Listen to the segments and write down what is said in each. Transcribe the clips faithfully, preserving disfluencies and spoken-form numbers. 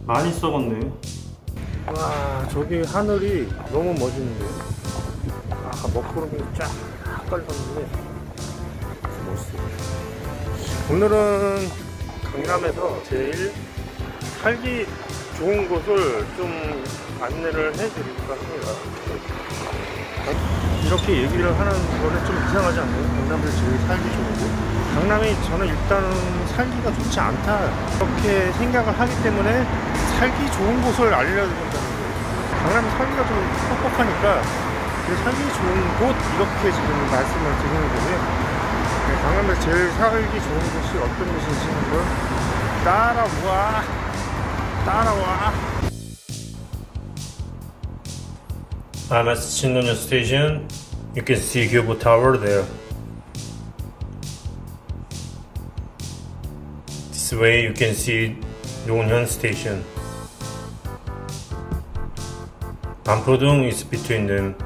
많이 썩었네. 와, 저기 하늘이 너무 멋있는데. 아까 먹구름이 쫙 깔렸는데 멋있어요. 오늘은 강남에서 제일 살기 좋은 곳을 좀 안내를 해드릴까 합니다. 이렇게 얘기를 하는 거는 좀 이상하지 않나요? 강남에서 제일 살기 좋은 곳? 강남이 저는 일단은 살기가 좋지 않다 이렇게 생각을 하기 때문에 살기 좋은 곳을 알려준다는 거예요. 강남이 살기가 좀 퍽퍽하니까 살기 좋은 곳 이렇게 지금 말씀을 드리는 거고요. 네, 강남에서 제일 살기 좋은 곳이 어떤 곳인지 한번 따라와 따라와. I'm at Shinnon Station. You can see Gyobo Tower there. This way you can see Donghyun Station. Banpo-dong is between them.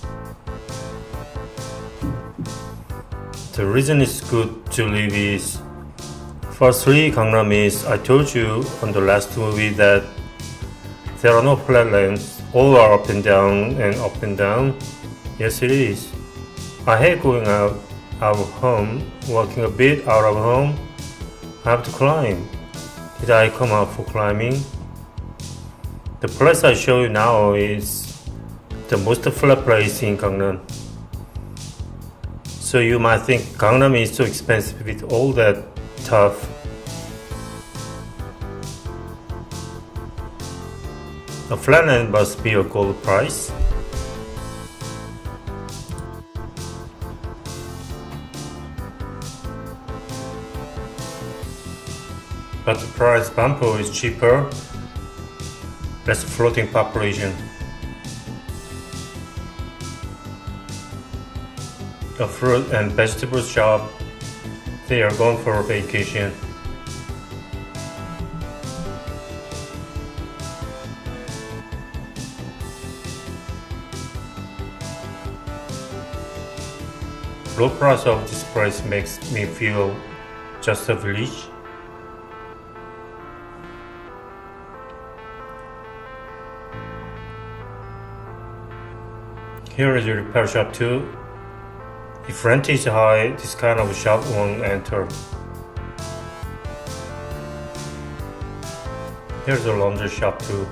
The reason it's good to live is, firstly, Gangnam is, I told you on the last movie that there are no flat lands, all are up and down and up and down. Yes, it is. I hate going out, out of home, walking a bit out of home. I have to climb. Did I come out for climbing? The place I show you now is the most flat place in Gangnam. So you might think Gangnam is so expensive with all that stuff. A flat land must be a gold price. But the price Banpo is cheaper. Less floating population. A fruit and vegetable shop. They are going for a vacation. Low price of this place makes me feel just a village. Here is a repair shop too. If rent is high, this kind of shop won't enter. Here's a laundry shop too.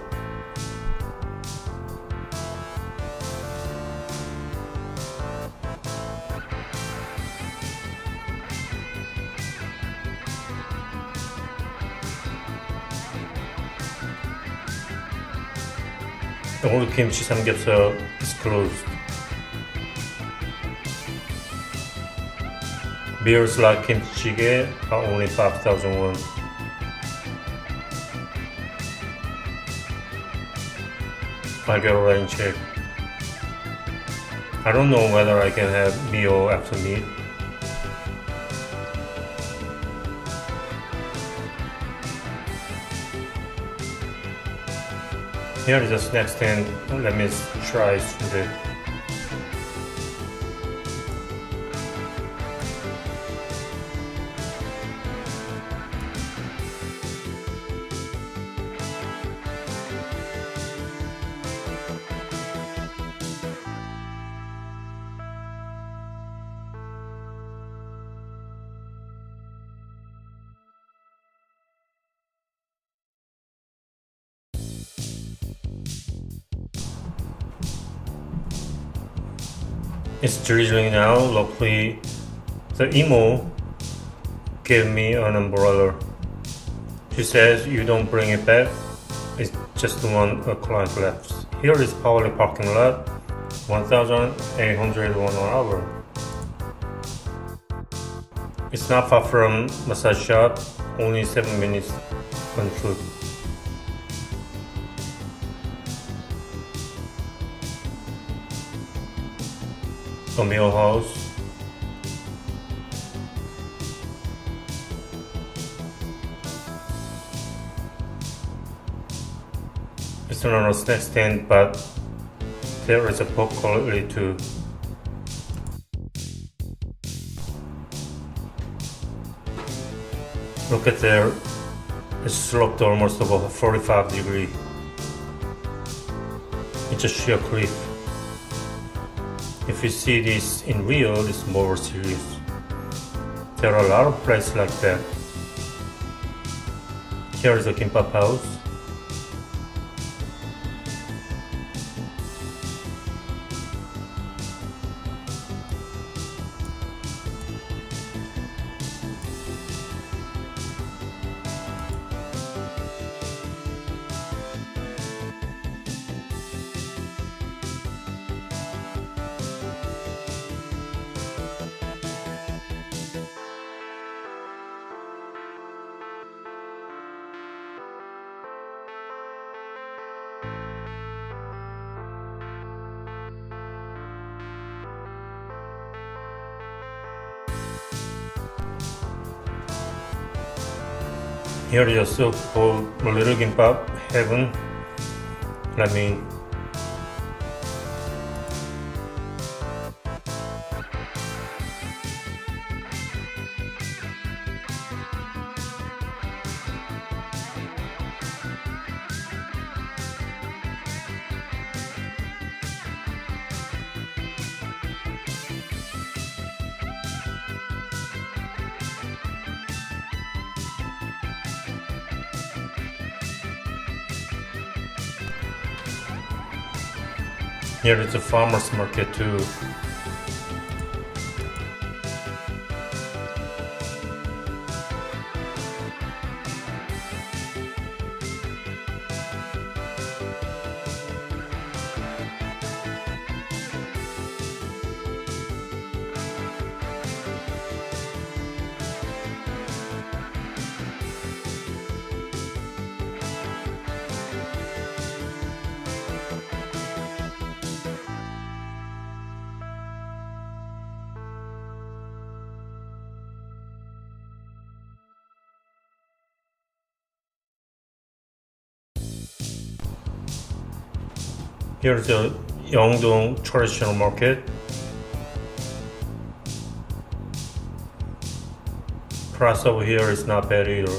All the kimchi samgyeopsal is closed. Beers like kimchi jjigae are only five thousand won. I'll get a rain check. I don't know whether I can have meal after meat. Here is a snack stand. Let me try it. It's drizzling now. Luckily, the emo gave me an umbrella. She says you don't bring it back. It's just one a client left. Here is Paoli parking lot. one thousand eight hundred won an hour. It's not far from massage shop. Only seven minutes on foot. A meal house. It's not a snack stand, but there is a pork cutlery too. Look at there. It's sloped almost above forty-five degrees. It's a sheer cliff. If you see this in real, it's more serious. There are a lot of places like that. Here is a kimbap house. Here is a soup called Little Kimbap Heaven. Let me Here is a farmer's market too. Here's the Yeongdong traditional market. Price over here is not bad either.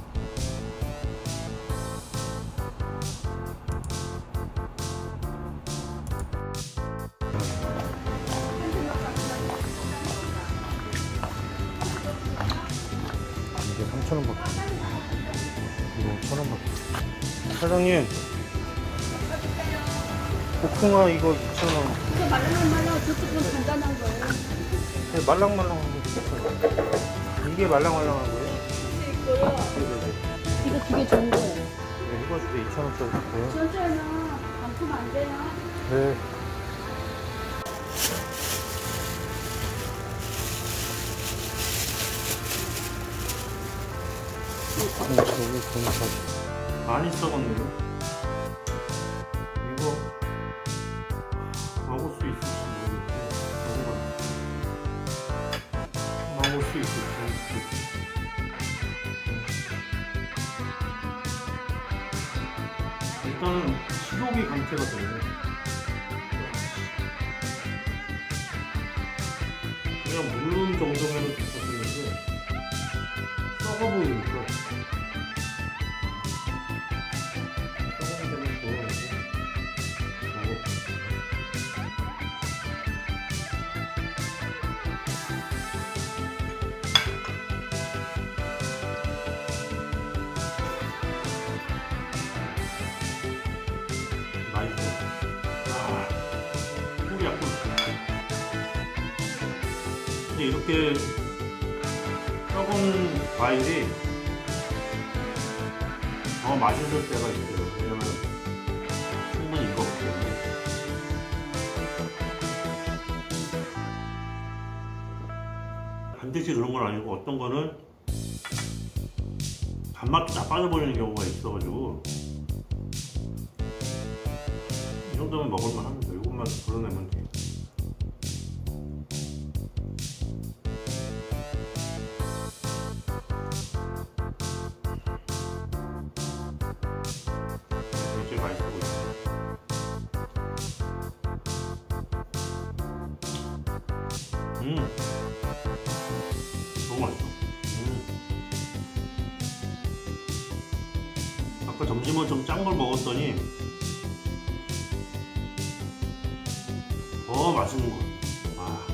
이게 삼천 원 밖에. 이거 천 원 밖에. 사장님, 복숭아 이거 이천 원. 이거 말랑말랑 저쪽은 간단한 거예요. 네, 말랑말랑한 거. 이게 말랑말랑한 거예요? 이거 있고요. 네네네. 이거 되게 좋은 거예요. 네, 이거 주세요. 이천 원짜리 주세요. 천천히 반품 안 돼요. 네. 여기 보니까 많이 썩었네요. 이거 먹을 수 있을지 모르겠는데 먹을 수 있을지 모르겠어요. 일단은 식욕이 강태가 되네. 그냥 물론 정도면 괜찮겠는데 썩어 보이니까 맛있어. 아, 꿀이야, 꿀. 근데 이렇게 썩은 과일이 더 맛있을 때가 있어요. 왜냐면 충분히 익었기 때문에. 반드시 그런 건 아니고 어떤 거는 단맛도 다 빠져버리는 경우가 있어가지고 이 정도면 먹을만 합니다. 이것만 불어내면 돼. 이게 맛있어 보이죠? 음, 너무 맛있어. 음. 아까 점심은 좀 짠 걸 먹었더니 더 맛있는 것 같아. 아.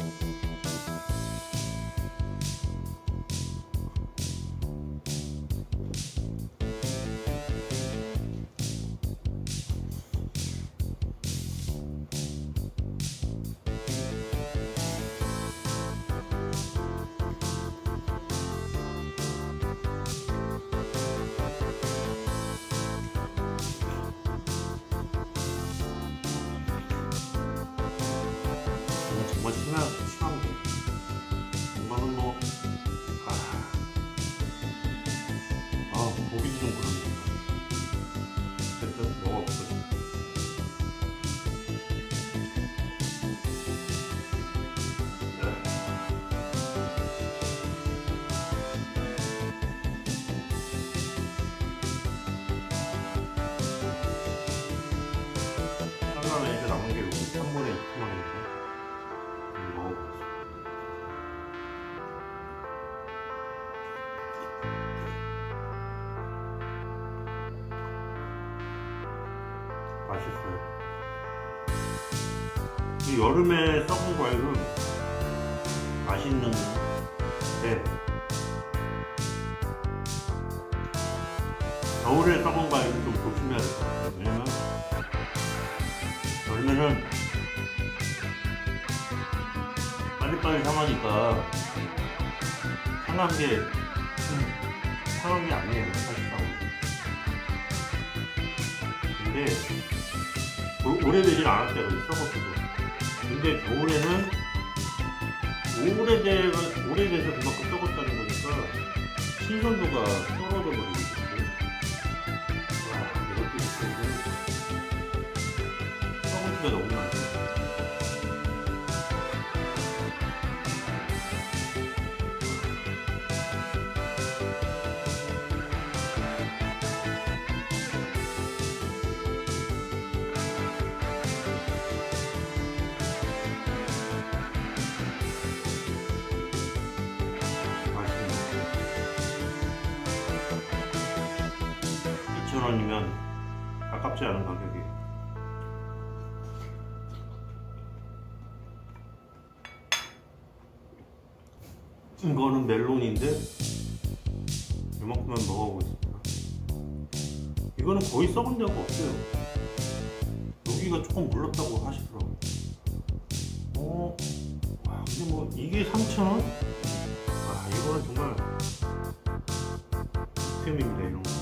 정말 심한, 심한 게 이거는 뭐 아, 아 보기도 좀 그런데 어쨌든 먹어보자. 한간에 이제 남은 게 여기 삼 분의 이 토막인데 먹어보겠습니다. 맛있어요. 이 여름에 썩은 과일은 맛있는데 겨울에 썩은 과일은 좀 조심해야 될 것 같아요. 왜냐면 여름에는 빨리빨리 상하니까 상한 게 음, 상한 게 아니에요 사실상. 근데 오- 오래되질 않았대요 썩었어도. 근데 겨울에는 오래돼 오래돼서 그만큼 썩었다는 거니까 신선도가 떨어져 버리거든요. 와 이것도 있어요. 썩은 티가 너무 나요. 이천 원이면 아깝지 않은 가격이. 이거는 멜론인데 이만큼만 먹어보겠습니다. 이거는 거의 썩은 데가 없어요. 여기가 조금 물렀다고 하시더라고요. 어, 와, 근데 뭐 이게 삼천 원? 와, 이거는 정말 득템입니다 이런 거.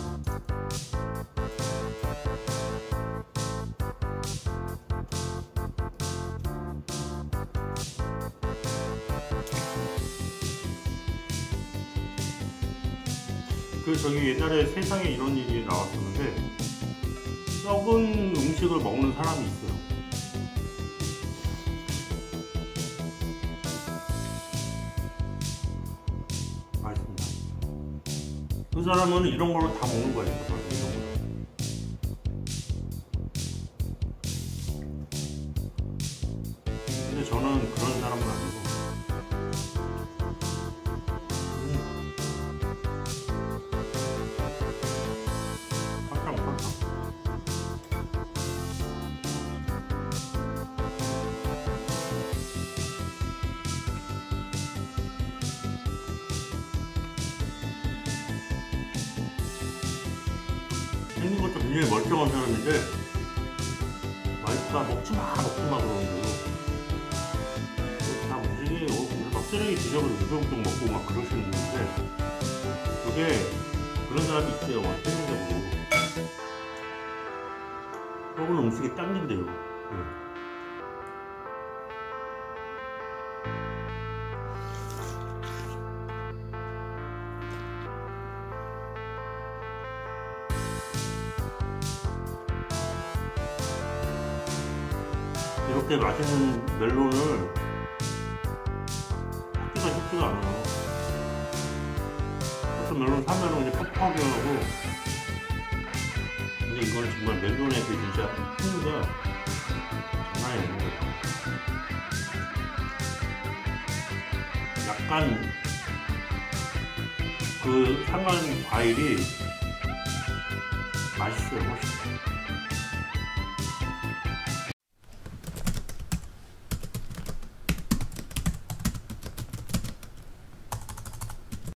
그 저기 옛날에 세상에 이런 일이 나왔었는데 썩은 음식을 먹는 사람이 있어요. 맛있습니다. 그 사람은 이런 걸로 다 먹는 거예요. 이런 걸로. 근데 저는 그런 사람은 아니고 생긴 것도 굉장히 멀쩡한 사람인데 와이프가 먹지마 먹지마 그러는데도 다 움직이고 막 쓰레기 지저분을 우정우정 먹고 막 그러시는데 그게 그런 사람이 있대요. 생리적으로 썩은 음식이 당긴대요. 네. 이렇게 맛있는 멜론을 찾기가 쉽지가 않아요. 어떤 멜론 사면은 그냥 퍽퍽하게 하고, 근데 이거는 정말 멜론의 그 진짜 풍미가 장난이 아닌 거예요. 약간 그 상한 과일이 맛있어요, 훨씬.